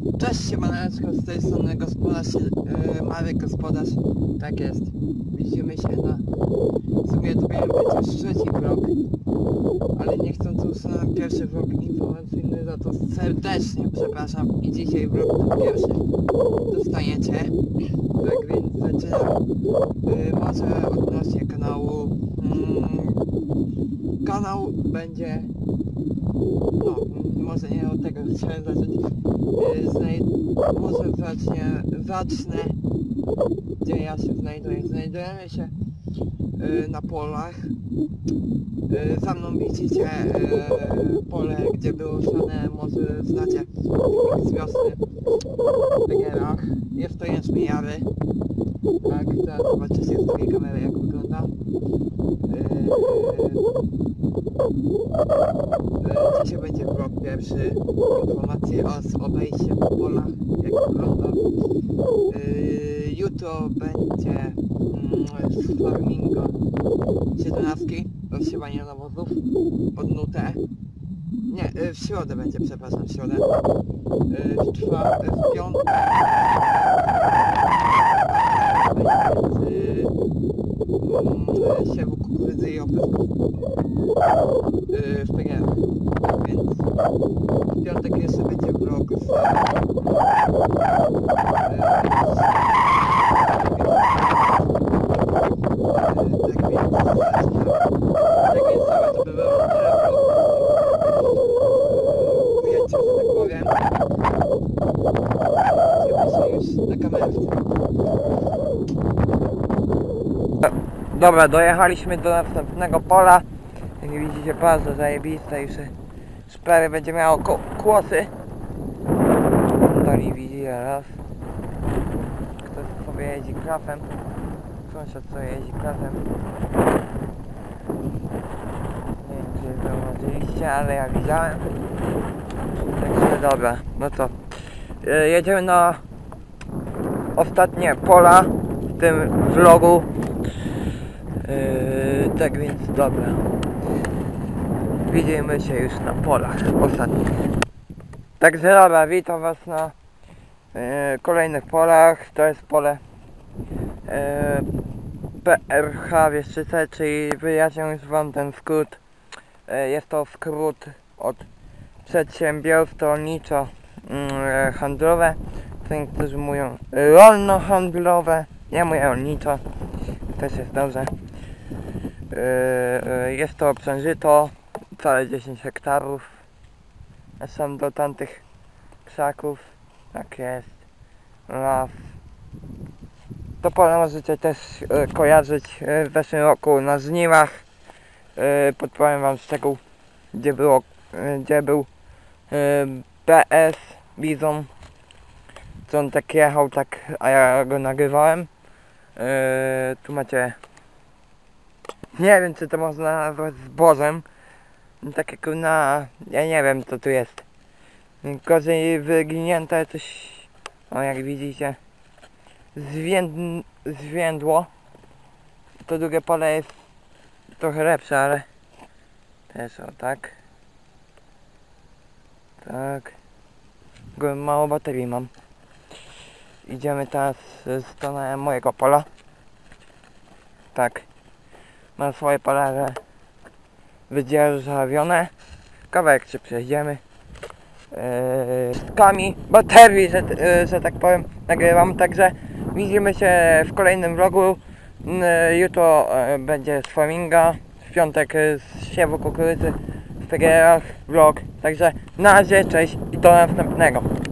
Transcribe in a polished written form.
Cześć, siemaneczko, z tej strony gospodarz, Marek Gospodarz. Tak jest, widzimy się na... W sumie to miał być już trzeci vlog, ale nie chcąc już na pierwszy vlog informacyjny, za to serdecznie przepraszam. I dzisiaj vlog ten pierwszy dostaniecie. Tak więc zaczynam. Może odnośnie kanału. Kanał będzie... No, może nie od tego chciałem zacząć. Może zacznę, gdzie ja się znajduję. Znajdujemy się na polach. Za mną widzicie pole, gdzie było siane, może znacie z wiosny w Węgierach. Jest to jęczmieniary. Tak, teraz zobaczycie z drugiej kamery, jak wygląda. Dzisiaj będzie vlog pierwszy, informacje o obejściu po polach, jak wygląda. Jutro będzie z farminga 17, rozsiewanie nawozów pod nutę. Nie, w środę będzie, przepraszam, w środę. W piątek będzie siewu kukurydzy i opysków w PGR. Więc w piątek jeszcze będzie vlog z tak więc całe to by było tyle ujęcie, że tak powiem. Widzimy się już na kamerce. Dobra, dojechaliśmy do następnego pola. Jak widzicie, bardzo zajebiste, już szpery będzie miało kłosy. Dali widzi raz. Ktoś sobie jeździ krafem. Sąsiad sobie jeździ krafem. Nie wiem, czy zauważyliście, ale ja widziałem. Także dobra, no co. Jedziemy na ostatnie pola w tym vlogu. Tak więc dobra. Widzimy się już na polach ostatnich. Także dobra, witam was na kolejnych polach. To jest pole PRH Wieszczyce, czyli wyjaśnię już wam ten skrót. Jest to skrót od przedsiębiorstw rolniczo-handlowe. Niektórzy mówią rolno-handlowe. Ja mówię rolniczo. Też jest dobrze. Jest to obszężyto, całe 10 hektarów. Są do tamtych krzaków. Tak jest. Las. To pole możecie też kojarzyć w zeszłym roku na żniwach. Podpowiem wam szczegół, gdzie był PS Bizon. Co on tak jechał, tak, a ja go nagrywałem. Tu macie, nie wiem, czy to można nazwać zbożem, takiego ja nie wiem, co tu jest, gorzej wyginięte coś, o jak widzicie, zwiędło. To drugie pole jest trochę lepsze, ale też o tak, mało baterii mam. Idziemy teraz w stronę mojego pola. Tak. Mam swoje pola wydzierżawione. Kawałek się przejdziemy. Kami baterii, że tak powiem, nagrywam. Także widzimy się w kolejnym vlogu. Jutro będzie z farminga. W piątek z siewu kukurydzy w PGR-ach vlog. Także na razie, cześć i do następnego.